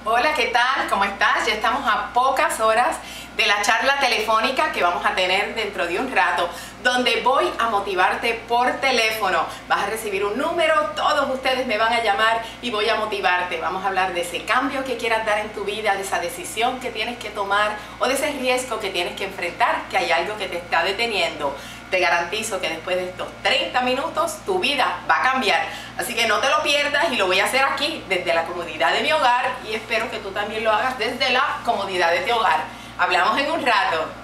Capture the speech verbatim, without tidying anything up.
Hola, ¿qué tal? ¿Cómo estás? Ya estamos a pocas horas de la charla telefónica que vamos a tener dentro de un rato, donde voy a motivarte por teléfono. Vas a recibir un número, todos ustedes me van a llamar y voy a motivarte. Vamos a hablar de ese cambio que quieras dar en tu vida, de esa decisión que tienes que tomar o de ese riesgo que tienes que enfrentar, que hay algo que te está deteniendo. Te garantizo que después de estos treinta minutos tu vida va a cambiar. Así que no te lo pierdas y lo voy a hacer aquí desde la comodidad de mi hogar y espero que tú también lo hagas desde la comodidad de tu hogar. Hablamos en un rato.